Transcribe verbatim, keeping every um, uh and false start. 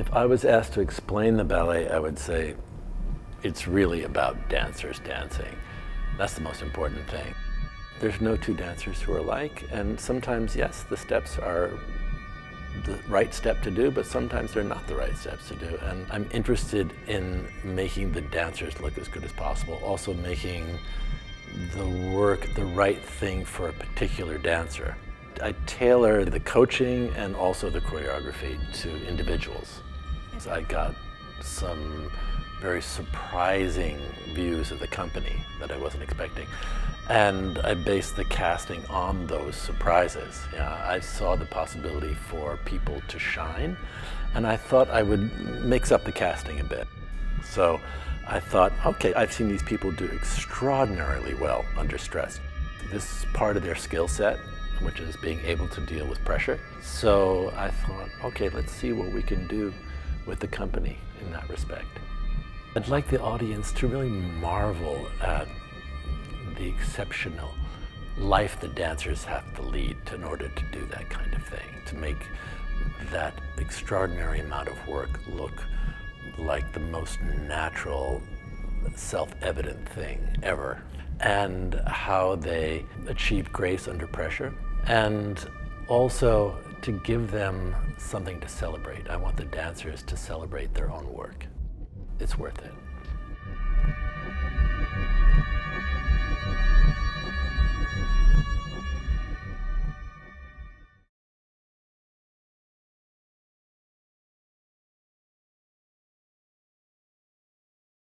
If I was asked to explain the ballet, I would say it's really about dancers dancing. That's the most important thing. There's no two dancers who are alike, and sometimes, yes, the steps are the right step to do, but sometimes they're not the right steps to do. And I'm interested in making the dancers look as good as possible, also making the work the right thing for a particular dancer. I tailor the coaching and also the choreography to individuals. So I got some very surprising views of the company that I wasn't expecting. And I based the casting on those surprises. Yeah, I saw the possibility for people to shine, and I thought I would mix up the casting a bit. So I thought, okay, I've seen these people do extraordinarily well under stress. This is part of their skill set, which is being able to deal with pressure. So I thought, okay, let's see what we can do with the company in that respect. I'd like the audience to really marvel at the exceptional life the dancers have to lead in order to do that kind of thing, to make that extraordinary amount of work look like the most natural, self-evident thing ever, and how they achieve grace under pressure, and also to give them something to celebrate. I want the dancers to celebrate their own work. It's worth it.